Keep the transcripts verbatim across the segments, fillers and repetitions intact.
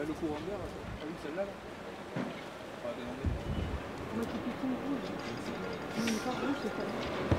le courant d'air, t'as vu celle-là là? Enfin, demandé. Moi qui pique tout rouge. Non, mais pas rouge, c'est pas.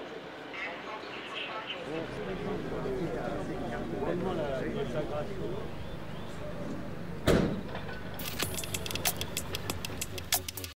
Tellement la consacration.